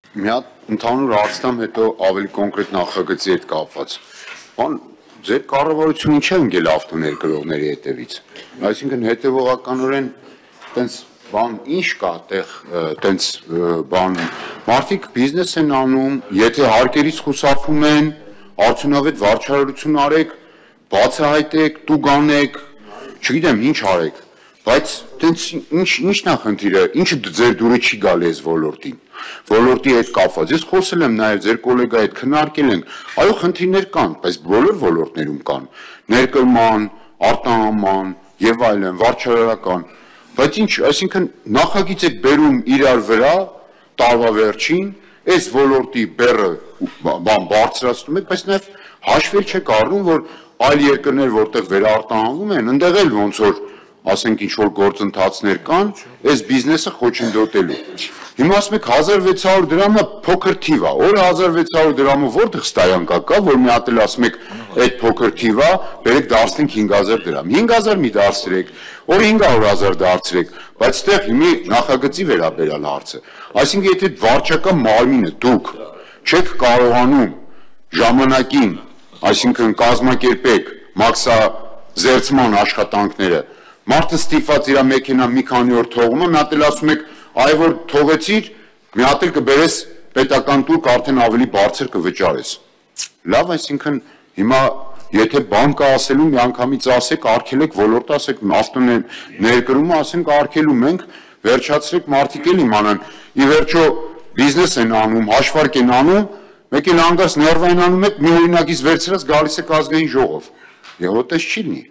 Մի հատ ընդհանուր հարցնամ հետո ավելի կոնկրետ նախագծի հետ կապված։ Բան ձեր կառավարությունը չէ ընկել ավտոներկրողների հետևից։ Այսինքն հետևողականորեն տենց բան ինչ կա այդտեղ տենց բան մարդիկ բիզնես են անում, եթե հարկերից խուսափում են, արդյունավետ վարչարարություն արեք, բացահայտեք, տուգ անեք, չգիտեմ ինչ արեք, բայց տենց ինչն է խնդիրը, ինչը ձեր դուրը չի գալի այս ոլորտին։ Ոլորտի հետ կապված։ Ես խոսել եմ նաև ձեր գոլեգայի հետ քննարկել ենք։ Այո, խնդիրներ կան, բայց բոլոր ոլորտներում կան։ Ներկրման, արտահանման եւ այլն, վարչարարական։ Բայց ինչ, այսինքն նախագիծ եք բերում իրար վրա տարվա վերջին, այս ոլորտի բեռը բարձրացնում եք, բայց նաև հաշվել չեք առնում, որ այլ երկրներ, որտեղ վերարտահանվում են, ընդեղ էլ ոնց որ ասենք ինչ որ գործընթացներ կան, այս բիզնեսը խոչընդոտելու։ Հիմա ասում եք 1600 դրամը փոքր թիվ է, օրը 1600 դրամը որտեղ ստայանք կա, որ մի հատ էլ ասում եք այդ փոքր թիվ է, բերեք դարձնենք 5000 դրամ։ 5000 մի դարձրեք, օրը 500,000 դարձրեք, բայց այդտեղ հիմի նախագծի վերաբերյալ հարցը։ Այսինքն եթե վարչական մարմինը դուք չեք կարողանում ժամանակին, այսինքն կազմակերպեք մաքսազերծման աշխատանքները, մարդը ստիպված իր մեքենա մի քանի օր թողում է, մի հատ էլ ասում եք այ որ թողեցիր, մի հատ էլ կբերես պետական տուր արդեն ավելի բարձր կվճարես։ Լավ, այսինքն հիմա եթե բան կա ասելու, միանգամից ասեք, արգելեք ոլորտը, ասեք ավտոներկրումը, ասենք արգելում ենք, վերջացրեք մարդիկ էլ իմանան։ Ի վերջո բիզնես են անում, հաշվարկ են անում, մեկ էլ հանգած ներվային անում եք, մի օրինակից վերցրած գալիս եք ազգային ժողով։ Եվ այդպես չի լինի։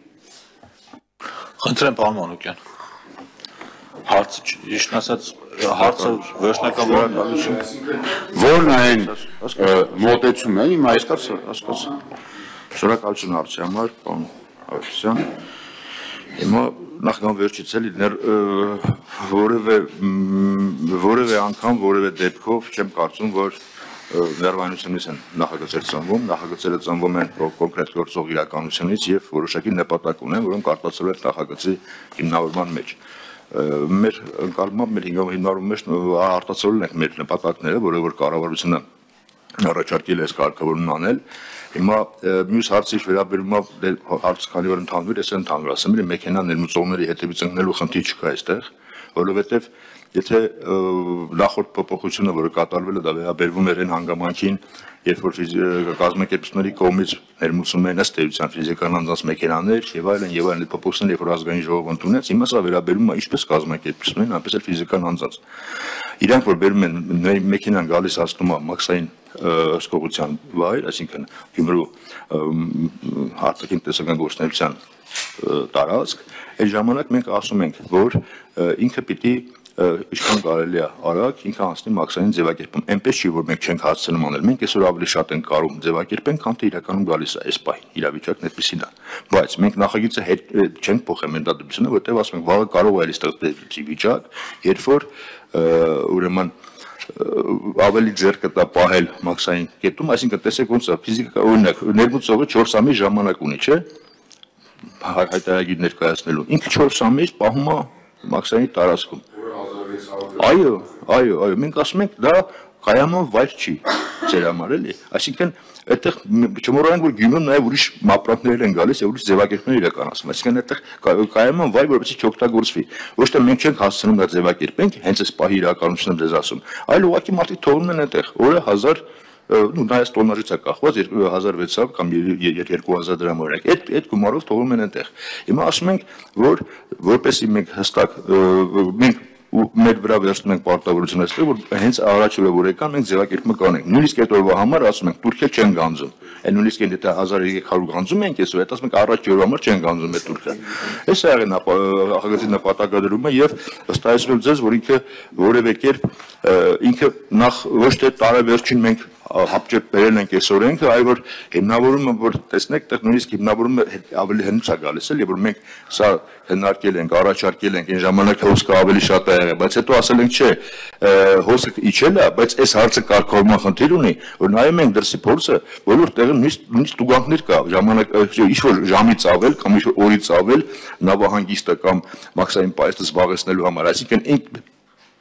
Խնդրեմ պարոն Մանուկյան։ Հարցը ճիշտ ասած հարցը վերջնական որն է այն մոտեցումը իմ հասկացա։ Շնորհակալություն հարցի համար, պարոն Ավետիսյան։ Հիմա նախքան վերջից էլի որևէ անգամ որևէ դեպքով չեմ կարծում, որ ներվայնությունից են նախագծերը ծնվում են կոնկրետ գործող իրականությունից եւ որոշակի նպատակ ունեն, որոնք արտացոլվել են նախագծի հիմնավորման մեջ։ Մեր ընկալմամբ մեր հիմնավորման մեջ արտացոլել ենք մեր նպատակները, որը որ կառավարությունը առաջարկել է այս կարգավորումն անել։ Հիմա մյուս հարցի վերաբերում հարց քանի որ ընդհանուր է, ընդհանուր ասեմ, մեքենա ներմուծողների հետևից ընկնելու խնդիր չկա այստեղ, որովհետեւ եթե նախորդ փոփոխությունը, որը կատարվել է, դա վերաբերվում էր այն հանգամանքին, երբ որ կազմակերպիչների կողմից ներմուծում են ըստ էության ֆիզիկական անձանց մեքենաներ եւ այլն փոփոխությունները, երբ որ ազգային ժողովը ընդունեց, հիմա սա վերաբերում է ինչպես կազմակերպիչներին, այնպես էլ ֆիզիկական անձանց։ Իրանք որ բերում են մեքենան գալիս հասնում է մաքսային հսկողության վայր, այսինքն Գյումրու արտաքին տեսական գործունեության տարածք, այդ ժամանակ մենք ասում ենք, որ ինքը պիտի ինչքան կարելի է արագ ինքը անցնի մաքսային ձևակերպում։ Այնպես չի, որ մենք չենք հասցնում անել։ Մենք այսօր ավելի շատ ենք կարող ձևակերպենք, քան թե իրականում գալիս է այս պահին։ Իրավիճակն այդպեսին է։ Բայց մենք նախագիծը հետ չենք փոխել մենտադեպությունը, որտեղ ասում ենք, վաղը կարող է այլ ստեղծվի վիճակ, երբ որ ուրեմն ավելի ձեռ կտա պահել մաքսային կետում, այսինքն տեսեք ոնց է ֆիզիկա օրինակ ներմուծողը 4 ամիս ժամանակ ունի, չէ՞։ Հայտարարագիր ներկայացնելու։ Ինքը 4 ամիս պահում է մաքսային տարածքում։ Այո, մենք ասում ենք դա կայաման վայր չի ձեր համար էլի, այսինքն այդտեղ չմոռանանք որ Գյումրում նաև ուրիշ ապրանքներ են գալիս եւ ուրիշ ձևակերպումներ իրականացվում, այսինքն այդտեղ կայաման վայր որպեսզի չօգտագործվի, ոչ թե մենք չենք հասցնում դա ձևակերպենք, հենց այս պահի իրականությունն եմ ձեզ ասում, այլ ուղղակի մարդիկ թողնում են այդտեղ, օրը 1000 նայած տոննաժից է կախված 2600 կամ 2000 դրամ օրինակ, այդ գումարով թողնում են այդտեղ։ Հիմա ասում ենք, որ որպեսզի մենք հստակ մենք մեր վրա վերցնում ենք պարտավորությունը այստեղ, որ հենց առաջուլը որ եկան մենք ձևակերպումը կանենք։ Նույնիսկ այդ օրվա համար ասում ենք турքել չեն գանձում։ Այն նույնիսկ եթե 1300 գանձում ենք այսօր, այդ ասում ենք առաջի օրվա համար չեն գանձում այդ турքը։ Այս է եղել նախագծի նպատակադրումը եւ վստահեցնում եմ ձեզ, որ ինքը որևէ կերպ ինքը նախ ոչ թե տարեվերջին մենք հապճեպ բերել ենք այս օրենքը, այլ որ հիմնավորումը որ տեսնեք, այդտեղ նույնիսկ հիմնավորումը ավելի հնուց է գալիս էլ, եւ որ մենք սա հնարքել ենք, առաջարկել ենք, այն ժամանակ հոսքը ավելի շատ է եղել, բայց հետո ասել ենք, չէ, հոսքը իջել է, բայց այս հարցը կարգավորման խնդիր ունի, որ նայում ենք դրսի փորձը, բոլոր տեղում նույնիսկ տուգանքներ կա, ժամանակ ինչ որ ժամից ավել կամ ինչ որ օրից ավել նավահանգիստը կամ մաքսային պայթը զբաղեցնելու համար, այսինքն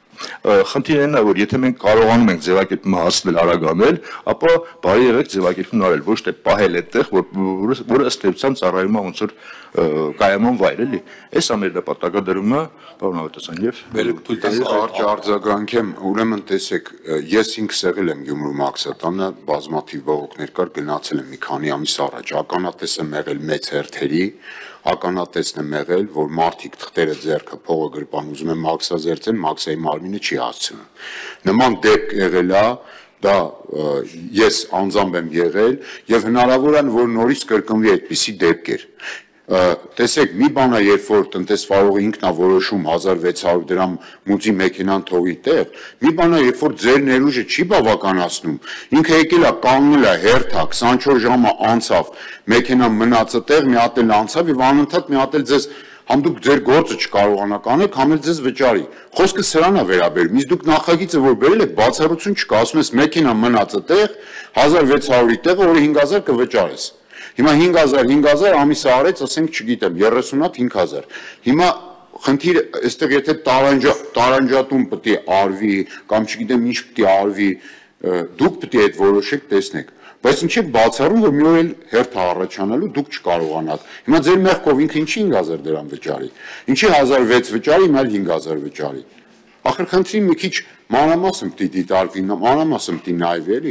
խնդիրն է, որ եթե մենք կարողանում ենք ձևակերպումը հասնել արագանել, ապա բարի եղեք ձևակերպումն արել, ոչ թե պահել այդտեղ, որը ըստ էության ծառայում է ոնց որ կայաման վայր, էլի։ Այս ամեր նպատակադրումը, պարոն Ավետիսյան, եւ Թույլ տալիս արձագանքեմ, ուրեմն տեսեք, ես ինքս եղել եմ Գյումրու Մաքսատանը, բազմաթիվ բողոքներ կար, գնացել եմ մի քանի ամիս առաջ, ականատես եմ եղել մեծ հերթերի, ականատեսն եմ եղել, որ մարդիկ թղթերը ձեռքը փողը գրպան ուզում են մաքսազերծեն, մաքսայի մարմինը չի հասցնում։ Նման դեպք եղել է, դա ես անձամբ եմ եղել եւ հնարավոր է որ նորից կրկնվի այդպիսի դեպքեր։ Տեսեք, մի բան է, երբ որ տնտեսվարողը ինքն է որոշում 1600 դրամ մուծի մեքենան թողի տեղ, մի բան է, երբ որ ձեր ներուժը չի բավականացնում, ինքը եկել է կանգնել է հերթա 24 ժամը անցավ, մեքենան մնացը տեղ, մի հատ էլ անցավ եւ անընդհատ մի հատ էլ ձեզ համ դուք ձեր գործը չկարողանաք անել, համ էլ ձեզ վճարի։ Խոսքը սրան է վերաբերում, իսկ դուք նախագիծը որ բերել եք, բացառություն չկա, ասում ես մեքենան մնացը տեղ, 1600-ի տեղը, որը 5000 կվճարես։ Հիմա 5000 ամիսը արեց, ասենք, չգիտեմ, 30-ատ 5000։ Հիմա խնդիրը, այստեղ եթե տարանջատում պետք է արվի, կամ չգիտեմ ինչ պետք է արվի, դուք պետք է այդ որոշեք, տեսնեք։ Բայց ինչ եք բացառում, որ մի օր էլ հերթ առաջանալու դուք չկարողանաք։ Հիմա ձեր մեղքով ինքը ինչի 5000 դրամ վճարի։ Ինչի 1600 վճարի, հիմա 5000 վճարի։ Ախր խնդրի մի քիչ մանրամասն պետք է դիտարկվի, մանրամասն պետք է նայվի, էլի։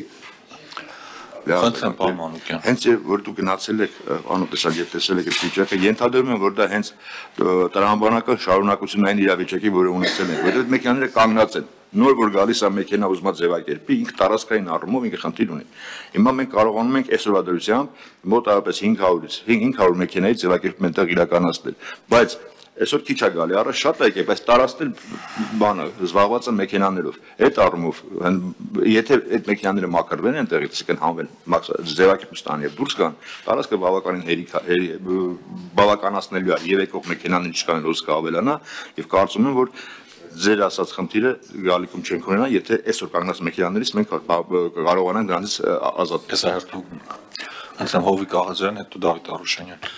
Խնդրեմ, պարոն Մանուկյան։ Հենց որ դուք գնացել եք, անօտեսալ եւ տեսել եք այդ վիճակը, ենթադրում եմ, որ դա հենց տրամաբանական շարունակությունային իրավիճակի, որը ունեցել եք, որովհետեւ մեքենաները կանգնած են։ Նոր որ գալիս է մեքենա ուզմա ձևակերպի, ինքը տարածքային առումով ինքը խնդիր ունի։ Հիմա մենք կարողանում ենք այսօրվա դրությամբ մոտավորապես 500-ից 500 մեքենայի ձևակերպում այնտեղ իրականացնել, բայց այսօր քիչ է գալի, առաջ շատ է եկել, բայց տարածքն բանը զբաղված է մեքենաներով։ Այդ առումով, եթե այդ մեքենաները մաքրվեն այնտեղից, այսինքն հանվեն, ձևակերպում ստանան եւ դուրս գան, տարածքը բավականին բավականացնելու է եւ եկող մեքենաների չկան ռիսկը ավելանա եւ կարծում եմ, որ ձեր ասած խնդիրը գալիքում չենք ունենա, եթե այսօր կանգնած մեքենաներից մենք կարողանանք դրանից ազատվել։ Անցամ Հովիկ Աղազարյան, հետո Դավիթ Արուշանյան։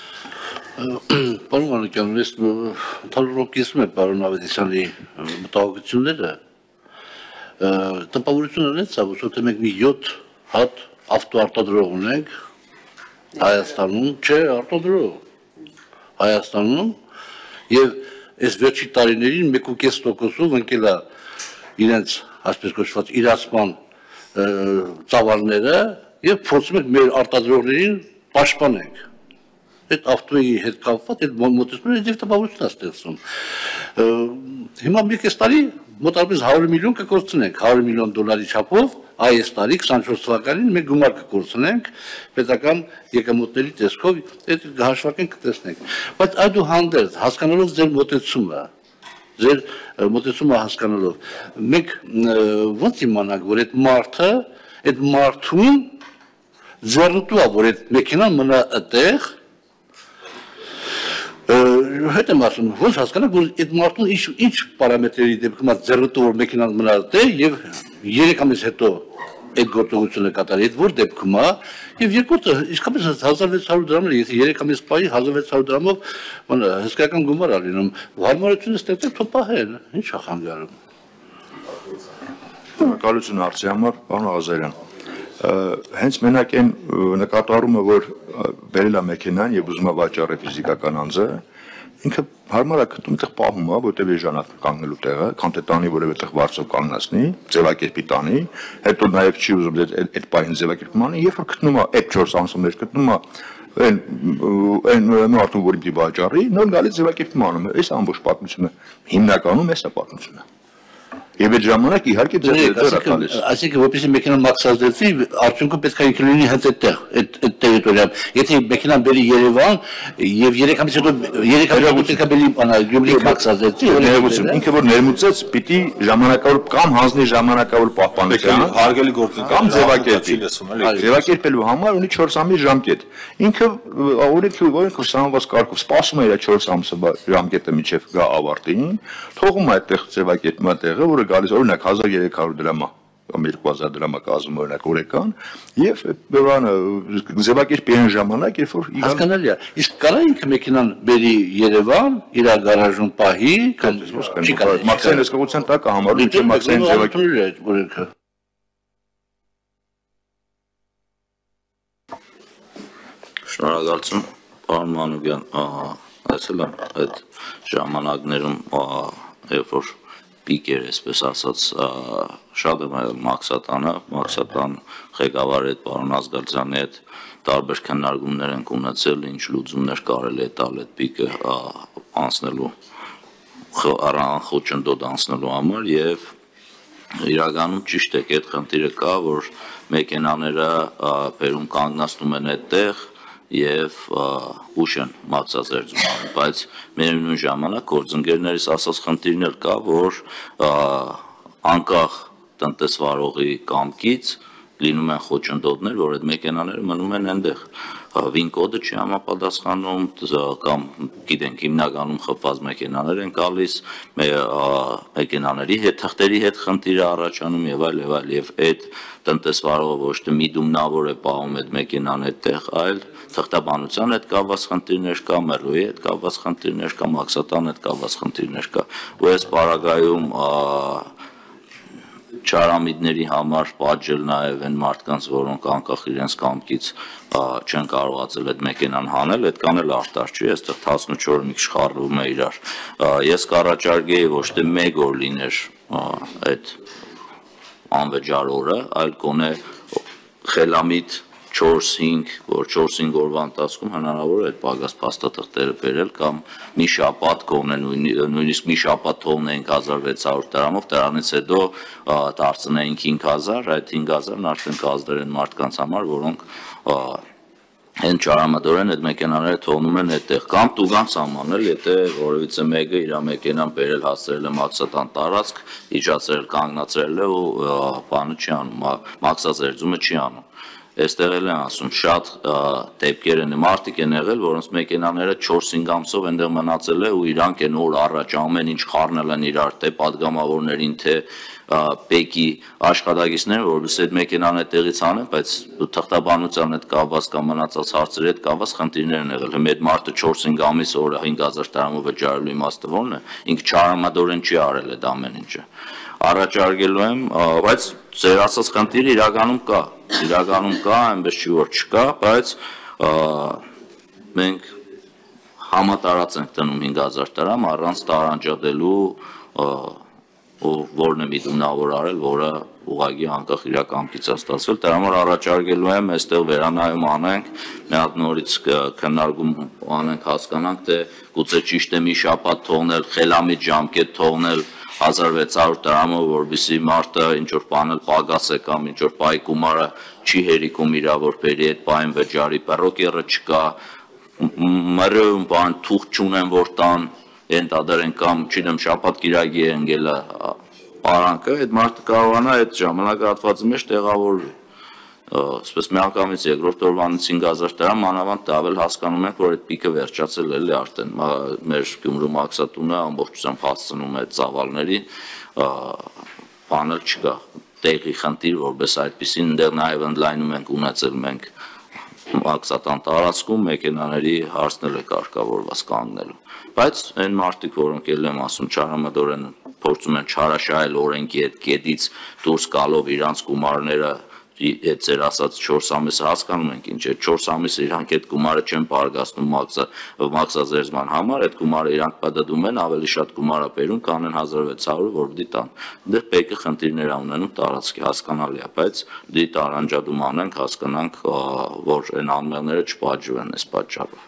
Պարոն Մանուկյան, ես ընդհանրապես եմ պարոն Ավետիսյանի մտահոգությունները։ Տպավորությունը ունեցա, որ մենք մի 7 հատ ավտոարտադրող ունենք Հայաստանում, չէ, արտադրող Հայաստանում եւ այս վերջի տարիներին 1.5%-ով ընկել է իրենց, այսպես կոչված, իրացման ծավալները եւ փորձում ենք մեր արտադրողներին պաշտպանենք։ Այդ ավտոյի հետ կապված այդ մոտեցումները դեպի տպավորություն է ստեղծում։ Հիմա մի քիչ տարի մոտավորապես 100 միլիոն կկորցնենք, 100 միլիոն դոլարի չափով, այս տարի 24 թվականին մենք գումար կկորցնենք պետական եկամուտների տեսքով, այդ հաշվարկենք կտեսնենք։ Բայց այդուհանդերձ հասկանալով ձեր մոտեցումը հասկանալով, մենք ո՞նց իմանանք, որ այդ մարդուն ձեռնտու է, որ այդ մեքենան մնա այդտեղ հետ եմ ասում, ոնց հասկանանք, որ այդ մարդուն ինչ պարամետրերի դեպքում ձեռնտու որ մեքենան մնա այդտեղ եւ 3 ամիս հետո այդ գործողությունը կատարի, այդ որ դեպքում է եւ երկրորդը իսկապես 1600 դրամն է, եթե 3 ամիս պահի 1600 դրամով հսկայական գումար ա լինում, հարմարությունը ստեղծել թող պահեն, ինչ է խանգարում։ Շնորհակալություն հարցի համար, պարոն Աղազարյան։ Հենց մենակ այն նկատառումը, որ բերել է մեքենան եւ ուզում է վաճառել ֆիզիկական անձը, ինքը հարմար է գտնում այդտեղ պահում է, որտեղ էժանակ կանգնելու տեղը, քան թե տանի որևէ տեղ վարձով կանգնացնի, ձևակերպի տանի, հետո նաեւ չի ուզում այդ պահին ձևակերպում անի, երբ որ գտնում է այդ 4 ամսում մեջ գտնում է այն մարդուն, որին պիտի վաճառի, նոր գալիս ձևակերպում անում է, այս ամբողջ պատմությունը հիմնականում էս է պատմությունը։ Եվ այդ ժամանակ իհարկե ձեր տալիս։ Այսինքն որպեսզի մեքենան մաքսազդեցվի, արդյունքը պետք է ինքը լինի հենց այդտեղ, այդ տերիտորիայում։ Եթե մեքենան բերի Երևան եւ 3 ամիս հետո 3 ամիս պետք է բերի Գյումրի մաքսազդեցվի, ներմուծում, ինքը որ ներմուծեց, պիտի ժամանակավոր կամ հանձնի ժամանակավոր պահպանության, հարգելի գործընկեր կամ ձևակերպի։ Ձևակերպելու համար ունի 4 ամիս ժամկետ։ Ինքը օրենքը սահմանված կարգով սպասում է իր 4 ամսը ժամկետը միջև գա ավարտին, թողում է այդտեղ ձևակերպման տեղը, որը գալիս օրինակ 1300 դրամ է, կամ 2000 դրամակազմ օրինակ օրեկան եւ բանը ձևակերպի այն ժամանակ երբ որ հասկանալի է իսկ կարա ինքը մեքենան բերի Երևան իր գարաժում պահի կամ չի կարող մաքսային հսկողության տակ է համարում չէ մաքսային ձևակերպի այդ օրենքը Շնորհակալություն պարոն Մանուկյան ասել եմ այդ ժամանակներում երբ որ պիկեր այսպես ասած շատ եմ Մաքսատան ղեկավարի հետ պարոն Ազգալցյանի հետ տարբեր քննարկումներ ենք ունեցել ինչ լուծումներ կարելի է տալ այդ պիկը անցնելու խոչընդոտ անցնելու համար եւ իրականում ճիշտ է այդ խնդիրը կա որ մեքենաները բերում կանգնացնում են այդտեղ եւ ուշ են մաքսազերծում անում, բայց միևնույն ժամանակ գործընկերներից ասած խնդիրն էլ կա, որ անկախ տնտեսվարողի կամքից լինում են խոչընդոտներ, որ այդ մեքենաները մնում են այնտեղ։ Վին կոդը չի համապատասխանում կամ գիտենք հիմնականում խփված մեքենաներ են գալիս, մեքենաների հետ թղթերի հետ խնդիր է առաջանում եւ այլ եւ այդ տնտեսվարողը ոչ թե միդումնավոր է պահում այդ մեքենան այդտեղ, այլ թղթաբանության հետ կապված խնդիրներ կա, մեռուի հետ կապված խնդիրներ կա, մաքսատան հետ կապված խնդիրներ կա։ Ու այս պարագայում չարամիդների համար պատժել նաև են մարդկանց, որոնք անկախ իրենց կամքից չեն կարողացել այդ մեքենան հանել, այդքան էլ արտար չի, այստեղ 14 օր մի քիչ խառնվում է իրար։ Ես կառաջարկեի ոչ թե մեկ օր լիներ այդ անվճար օրը, այլ գոնե խելամիտ 4-5, որ 4-5 օրվա ընթացքում հնարավոր է այդ պակաս փաստաթղթերը բերել կամ մի շաբաթ գոնե նույնիսկ մի շաբաթ թողնեինք 1600 դրամով, դրանից հետո դարձնեինք 5000, այդ 5000-ն արդեն կազդրեն մարդկանց համար, որոնք այն ճարամատորեն այդ մեքենաները թողնում են այդտեղ կամ տուգան սահմանել, եթե որևիցե մեկը իր մեքենան բերել հասցրել է մաքսատան տարածք, իջացրել, կանգնացրել է ու բանը չի անում, մաքսազերծումը չի անում։ Այստեղ էլ են ասում շատ դեպքեր են մարդիկ են եղել, որոնց մեքենաները 4-5 ամսով այնտեղ մնացել է ու իրանք են օր առաջ ամեն ինչ խառնել են իրար, թե падգամավորներին, թե պեկի աշխատակիցները, որովհետեւ այդ մեքենան այդտեղից անեն, բայց թղթաբանության հետ կապված կամ մնացած հարցերի հետ կապված խնդիրներ են եղել։ Հիմա այդ մարդը 4-5 ամիս օրը 5000 դրամով վճարելու իմաստը ո՞րն է։ Ինքը չարամատորեն չի արել այդ ամեն ինչը։ Առաջարկելու եմ, բայց ձեր ասած խնդիրը իրականում կա, այնպես չի որ չկա, բայց մենք համատարած ենք տնում 5000 դրամ առանց տարանջատելու որն է միտումնավոր արել, որը ուղղակի անկախ իր կամքից է ստացվել, դրա համար առաջարկելու եմ այստեղ վերանայում անենք, մի հատ նորից քննարկում անենք, հասկանանք, թե գուցե ճիշտ է մի շաբաթ թողնել, խելամիտ ժամկետ թողնել 1600 դրամով, որովհետեւ մարդը ինչ որ բանել պակաս է կամ ինչ որ պայ գումարը չի հերիքում իրա որ բերի այդ պայն վճարի, պերոկերը չկա, մրում բան թուղթ չունեն որ տան, ենթադրեն կամ չինեմ շաբաթ կիրակի է ընկել պարանքը, այդ մարդը կարողանա այդ ժամանակահատվածի մեջ տեղավորվի։ Այսպես միանգամից երկրորդ օրվանից 5000 դրամ մանավանդ դավել հասկանում ենք, որ այդ պիկը վերջացել էլի արդեն մեր Գյումրու մաքսատունը ամբողջությամբ հասցնում է ծավալների, բանել չկա, տեղի խնդիր, որպես այդպեսին դեռ նաև ընդլայնում ենք ունեցել մենք մաքսատան տարածքում մեքենաների հարցնել է կարգավորված կանգնելու, բայց այն մարդիկ, որոնք էլ եմ ասում չարամատորեն փորձում են չարաշահել օրենքի այդ կետից դուրս գալով իրանց գումարները այդ ձեր ասած 4 ամիսը հասկանում ենք ինչ է 4 ամիսը իրանք այդ գումարը չեն բարգացնում մաքսազերծման համար, այդ գումարը իրանք պատդում են ավելի շատ գումարա բերում կանեն 1600, որ դի տան։ Դեռ բեկը խնդիրներ ունենում տարածքի հասկանալի է, բայց դի տարանջատում անենք, հասկանանք, որ այն անմեղները չպատժվեն այս պատճառով։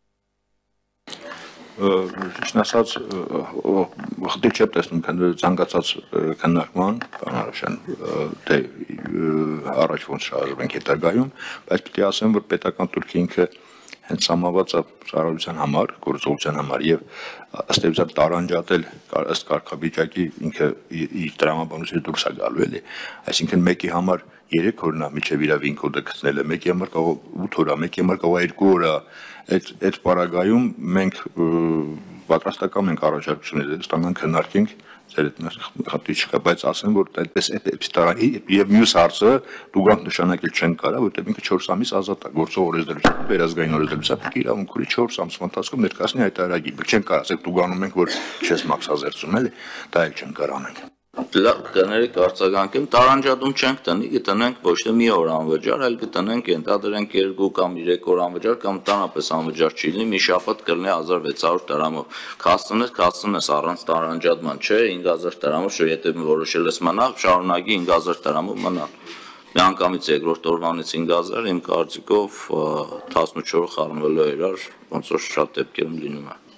Ճիշտ ասած, խնդիր չեմ տեսնում ցանկացած քննարկման, բանալաշան, թե առաջ ոնց շարժվենք հետագայում, բայց պետք է ասեմ, որ պետական թուրքի ինքը հենց համաված է ծառայության համար, գործողության համար եւ ըստ էության տարանջատել ըստ կարգավիճակի ինքը իր տրամաբանությունից դուրս է գալու էլի, այսինքն մեկի համար 3 օրնա միջև իր վինկոդը գտնելը, մեկի համար կարող 8 օր, մեկի համար կարող 2 օր, այդ պարագայում մենք պատրաստական ենք առաջարկություններ ստանանք քննարկենք ձեր հետ խնդրի չկա, բայց ասեմ, որ այդպես տարան եւ մյուս հարցը դուք նշանակել չեն կարա, որտեղ ինքը 4 ամիս ազատ է, գործող օրենսդրությամբ, վերազգային օրենսդրությամբ պետք է իրավունք ունի 4 ամսվա ընթացքում ներկայացնի հայտարարագիր։ Չեն կարող ասել դուք անում ենք, որ չես մաքսազերծում, էլի, դա էլ չեն կարող անենք։ Կներեք արձագանքեմ, տարանջատում չենք տնի, կտնենք ոչ թե մի օր անվճար, այլ կտնենք ենթադրենք 2 կամ 3 օր անվճար կամ տանապես անվճար չի լինի, մի շաբաթ կլինի 1600 դրամով։ Կհասցնես առանց տարանջատման, չէ, 5000 դրամով, չէ, եթե որոշել ես մնալ, շարունակի 5000 դրամով մնալ։ Մի անգամից երկրորդ օրվանից 5000, իմ կարծիքով 14 օր խառնվելու է իրար, ոնց որ շատ դեպքերում լինում է։